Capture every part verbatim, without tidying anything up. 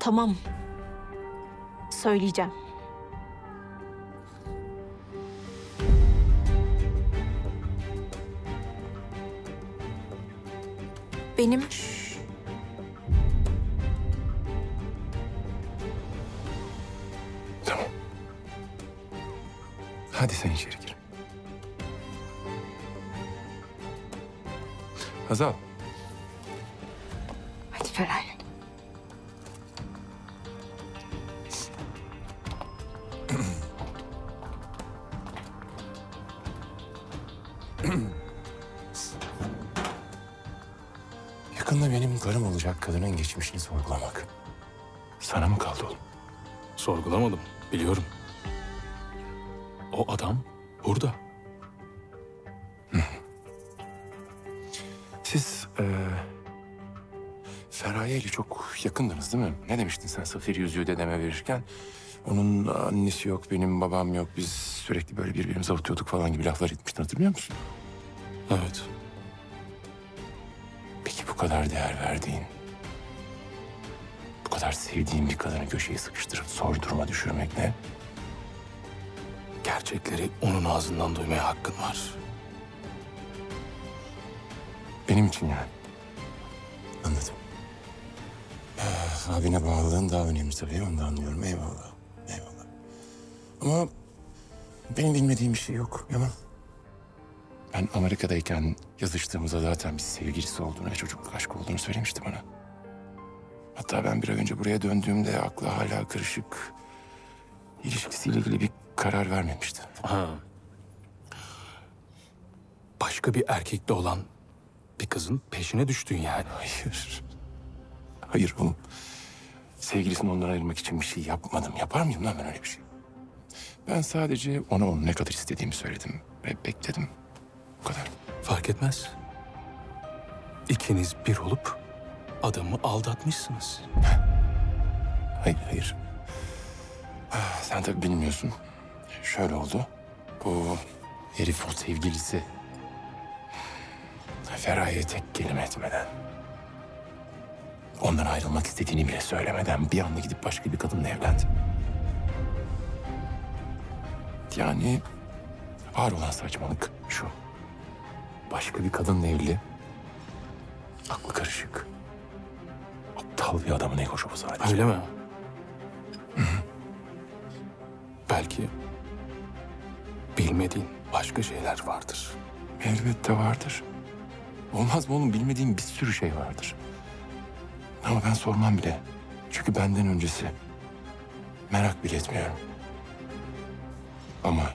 Tamam. Söyleyeceğim. Benim... Tamam. Hadi sen içeri gir. Hazal. Hadi Feraye. Yakında benim karım olacak kadının geçmişini sorgulamak sana mı kaldı oğlum? Sorgulamadım, biliyorum. O adam burada. Siz e, Feraye ile çok yakındınız değil mi? Ne demiştin sen safir yüzüğü dedeme verirken? Onun annesi yok, benim babam yok. Biz sürekli böyle birbirimize avutuyorduk falan gibi laflar etmiştin, hatırlıyor musun? Evet. Peki bu kadar değer verdiğin, bu kadar sevdiğin bir kadını köşeye sıkıştırıp zor duruma düşürmek ne? Gerçekleri onun ağzından duymaya hakkın var. Benim için yani. Anladım. Ah, abine bağlılığın daha önemli tabii, onu da anlıyorum. Eyvallah, eyvallah. Ama benim bilmediğim bir şey yok Yaman. Ben Amerika'dayken yazıştığımızda zaten bir sevgilisi olduğunu ve çocukluk aşkı olduğunu söylemişti bana. Hatta ben bir ay önce buraya döndüğümde aklı hala karışık, ilişkisiyle ilgili bir karar vermemişti. Ha. Başka bir erkekle olan bir kızın peşine düştün yani. Hayır. Hayır oğlum. Sevgilisini ondan ayırmak için bir şey yapmadım. Yapar mıyım lan ben öyle bir şey? Ben sadece ona onun ne kadar istediğimi söyledim ve bekledim. Bu kadar. Fark etmez. İkiniz bir olup adamı aldatmışsınız. Hayır, hayır. Ah, sen tabii bilmiyorsun. Şöyle oldu. Bu herif, o sevgilisi Feraye'ye tek kelime etmeden, ondan ayrılmak istediğini bile söylemeden bir anda gidip başka bir kadınla evlendi. Yani var olan saçmalık şu. Başka bir kadınla evli, aklı karışık, aptal bir adamın egoşu bu sadece. Öyle mi? Belki bilmediğin başka şeyler vardır. Elbette vardır. Olmaz mı oğlum? Bilmediğim bir sürü şey vardır. Ama ben sormam bile. Çünkü benden öncesi. Merak bile etmiyorum. Ama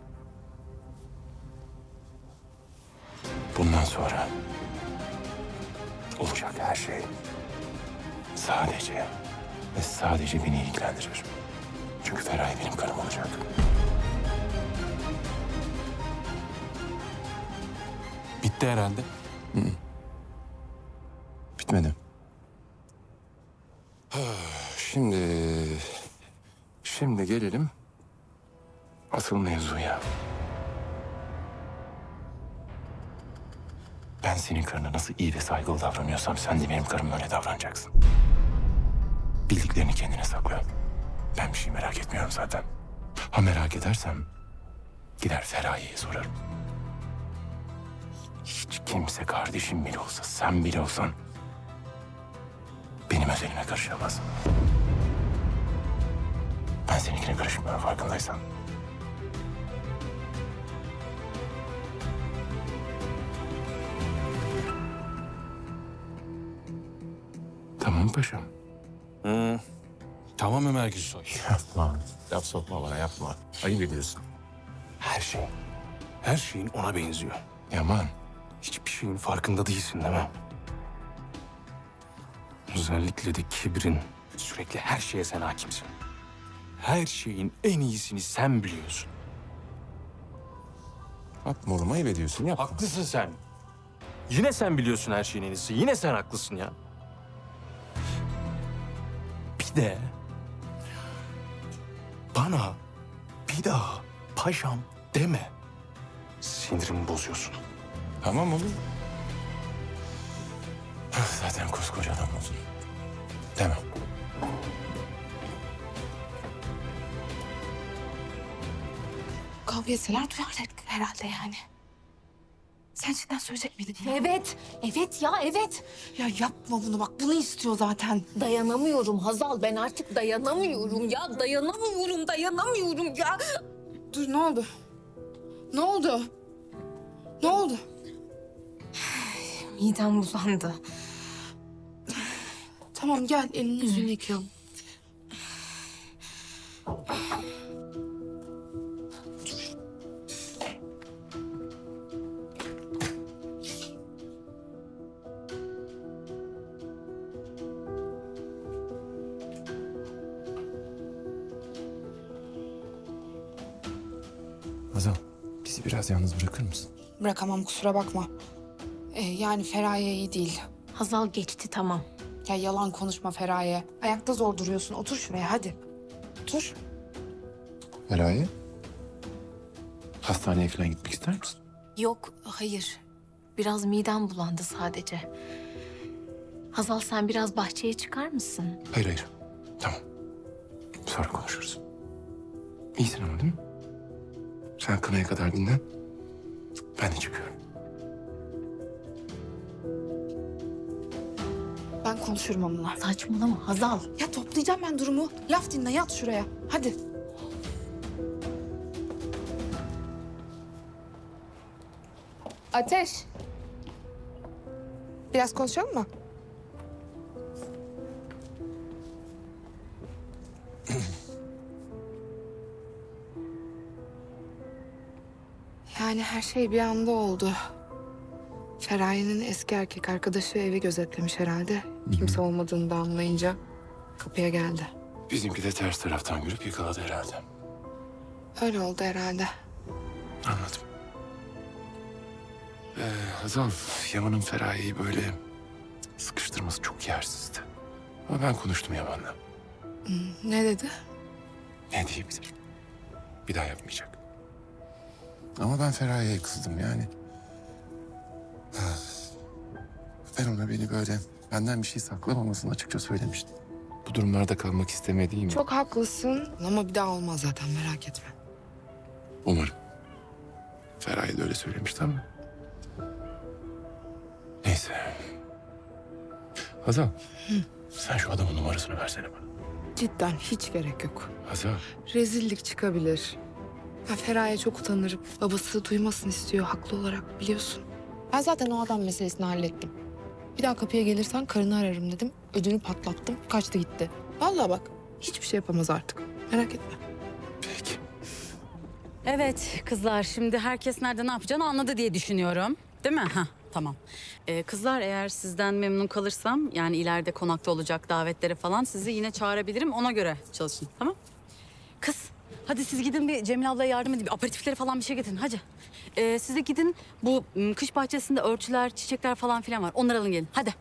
bundan sonra olacak her şey sadece ve sadece beni ilgilendirir. Çünkü Feraye benim karım olacak. Bitti herhalde. Hı hı. Bitmedi. Şimdi... Şimdi gelelim asıl mevzuya. Ben senin karına nasıl iyi ve saygılı davranıyorsam sen de benim karıma öyle davranacaksın. Bildiklerini kendine sakla. Ben bir şey merak etmiyorum zaten. Ha merak edersem gider Feraye'ye sorarım. Hiç kimse kardeşim bile olsa, sen bile olsan benim özelime karışamaz. Ben seninkine karışmıyorum farkındaysan. Tamam paşam. Hı. Tamam Ömer Gülsoy. Yapma. Laf sokma bana, yapma. Ayıp ediyorsun. Her şey, her şeyin ona benziyor. Yaman. Hiçbir şeyin farkında değilsin değil mi? Özellikle de kibrin. Sürekli her şeye sen hakimsin. Her şeyin en iyisini sen biliyorsun. Yapma oğlum, ayıp ediyorsun, yapma. Haklısın sen. Yine sen biliyorsun her şeyin en iyisi. Yine sen haklısın ya. Bir de bana bir daha paşam deme. Sinirimi bozuyorsun. Tamam oğlum. Zaten koskoca adam oldun. Tamam. kavga etseler duyarlar herhalde yani. Sen cidden söyleyecek miydin ya? Evet, evet ya evet. Ya yapma bunu bak, bunu istiyor zaten. Dayanamıyorum Hazal, ben artık dayanamıyorum ya. Dayanamıyorum, dayanamıyorum ya. Dur, ne oldu? Ne oldu? Ne oldu? Midem uzandı. Tamam gel, elini yüzünü yıkayalım. Hazal, bizi biraz yalnız bırakır mısın? Bırakamam, kusura bakma. Ee, yani Feraye iyi değil. Hazal geçti tamam. Ya yalan konuşma Feraye. Ayakta zor duruyorsun. Otur şuraya hadi. Otur. Feraye? Hastaneye falan gitmek ister misin? Yok, hayır. Biraz midem bulandı sadece. Hazal sen biraz bahçeye çıkar mısın? Hayır hayır. Tamam. Sonra konuşuruz. İyisin ama değil mi? Sen kınaya kadar dinlen. Ben de çıkıyorum. Ben konuşurum onunla. Saçmalama Hazal. Ya toplayacağım ben durumu. Laf dinle, yat şuraya. Hadi. Ateş. Biraz konuşalım mı? Yani her şey bir anda oldu. Feraye'nin eski erkek arkadaşı evi gözetlemiş herhalde. Kimse olmadığını da anlayınca kapıya geldi. Bizimki de ters taraftan görüp yakaladı herhalde. Öyle oldu herhalde. Anladım. Ee, Hazal, Yaman'ın Feraye'yi böyle sıkıştırması çok yersizdi. Ama ben konuştum Yaman'la. Ne dedi? Ne diyebilir? Bir daha yapmayacak. Ama ben Feraye'ye kızdım yani. Ben ona beni böyle benden bir şey saklamamasını açıkça söylemiştim. Bu durumlarda kalmak istemediğim. Çok haklısın ama bir daha olmaz zaten, merak etme. Umarım. Feraye de öyle söylemişti ama. Neyse. Hazal. Sen şu adamın numarasını versene bana. Cidden hiç gerek yok. Hazal. Rezillik çıkabilir. Ben Feraye çok utanırım. Babası duymasın istiyor haklı olarak, biliyorsun. Ben zaten o adam meselesini hallettim. Bir daha kapıya gelirsen karını ararım dedim. Ödünü patlattım. Kaçtı gitti. Vallahi bak, hiçbir şey yapamaz artık. Merak etme. Peki. Evet kızlar, şimdi herkes nerede ne yapacağını anladı diye düşünüyorum. Değil mi? Hah, tamam. Ee, kızlar, eğer sizden memnun kalırsam, yani ileride konakta olacak davetlere falan sizi yine çağırabilirim. Ona göre çalışın, tamam? Kız, hadi siz gidin bir Cemile ablaya yardım edin. Bir aperatifleri falan bir şey getirin, hadi. Ee, siz de gidin, bu m, kış bahçesinde örtüler, çiçekler falan filan var. Onları alın gelin, hadi.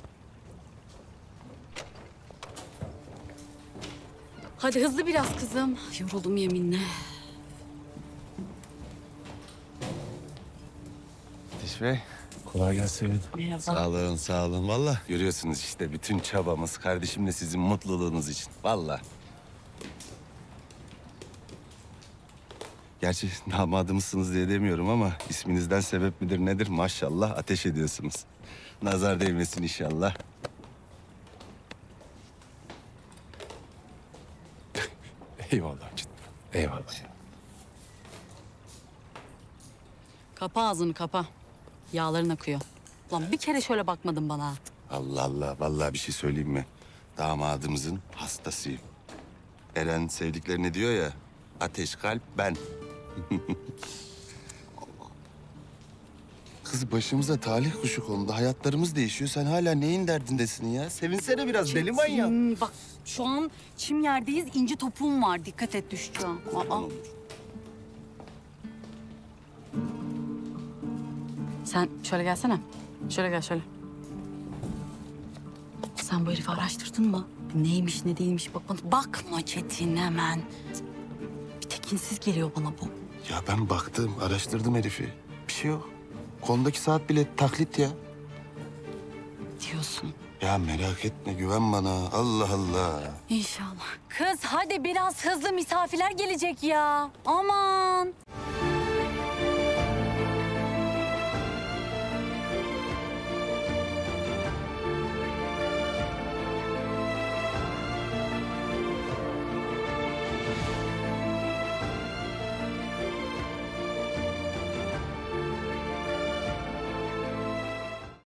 Hadi hızlı biraz kızım. Yoruldum yeminle. Ateş Bey. Kolay gelsin. Merhaba. Sağ olun, sağ olun. Valla görüyorsunuz işte bütün çabamız kardeşimle sizin mutluluğunuz için. Valla. Gerçi damadımızsınız diye demiyorum ama isminizden sebep midir nedir maşallah ateş ediyorsunuz. Nazar değmesin inşallah. Eyvallah cidden. Eyvallah. Kapa ağzını kapa. Yağların akıyor. Lan bir kere şöyle bakmadın bana. Allah Allah, vallahi bir şey söyleyeyim mi? Damadımızın hastasıyım. Eren sevdiklerine diyor ya, ateş kalp ben. Kız başımıza talih kuşu kondu. Hayatlarımız değişiyor. Sen hala neyin derdindesin ya? Sevinsene biraz deli manyak. Hmm, bak şu an çim yerdeyiz. İnci topuğum var. Dikkat et düşeceğim. Aa. Sen şöyle gelsene. Şöyle gel şöyle. Sen bu herifi araştırdın mı? Neymiş ne değilmiş bakma. Bakma Çetin hemen. Bir tekinsiz geliyor bana bu. Ya ben baktım, araştırdım herifi. Bir şey yok. Kolundaki saat bile taklit ya. Diyorsun. Ya merak etme, güven bana. Allah Allah. İnşallah. Kız hadi biraz hızlı misafirler gelecek ya. Aman.